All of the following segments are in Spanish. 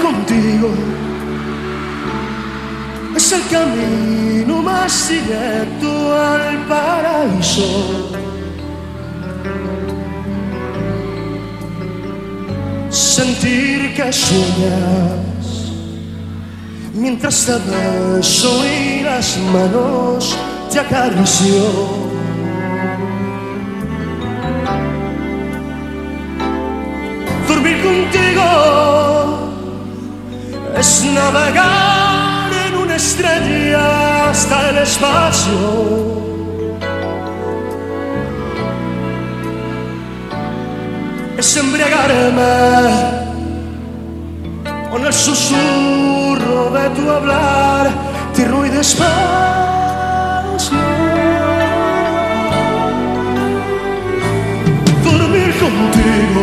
contigo es el camino más directo al paraíso. Sentir que sueñas mientras te beso y las manos te acaricio. Dormir contigo es navegar en una estrella hasta el espacio. Es embriagarme con el susurro de tu hablar, tierno y despacio. Dormir contigo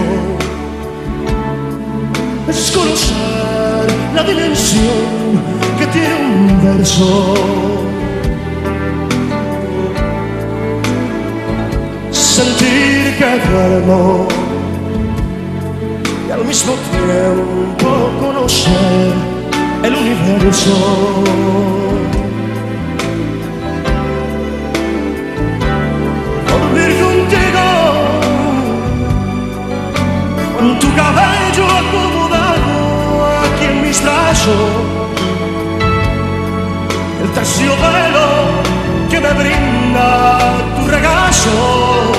es conocer la dimensión que tiene un verso. Sentir que duermo y al mismo tiempo conocer el universo. Dormir contigo con tu cabello acomodado aquí en mis brazos, el terciopelo que me brinda tu regazo.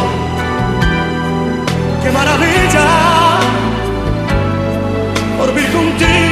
¡Qué maravilla! Dormir contigo